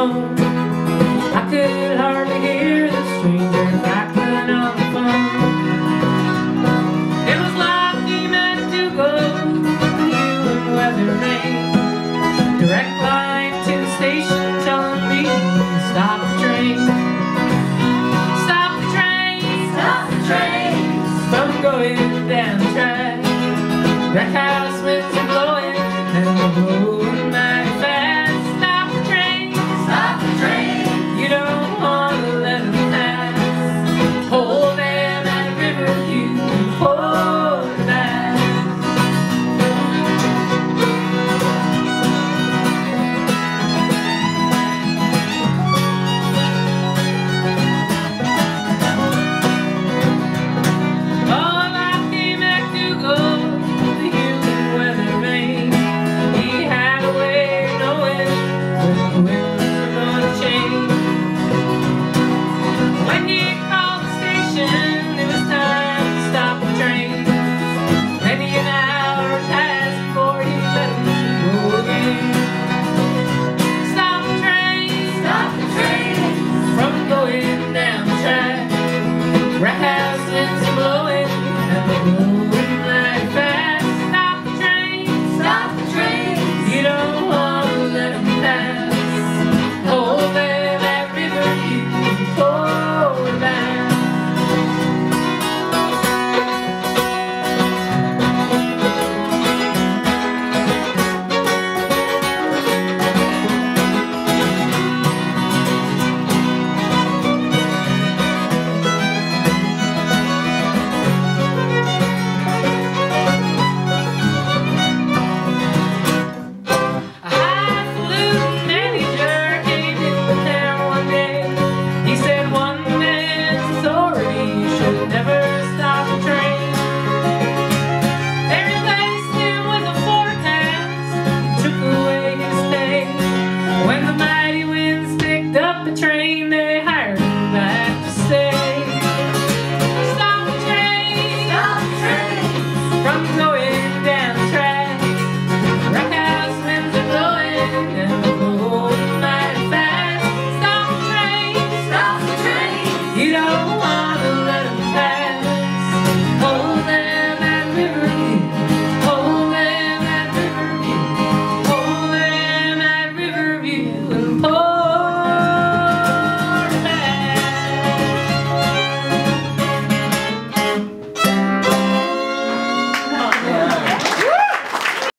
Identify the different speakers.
Speaker 1: phone. I could hardly hear the stranger crackling on the phone. It was like he meant to go to you and weather rain. Direct line to the station telling me to stop the train. Stop the train, stop the train from going down the track. Wreck house winds are blowing and they're blowing mighty fast. Stop the train, you don't want to let them pass. Hold them at the river, you hold back. When the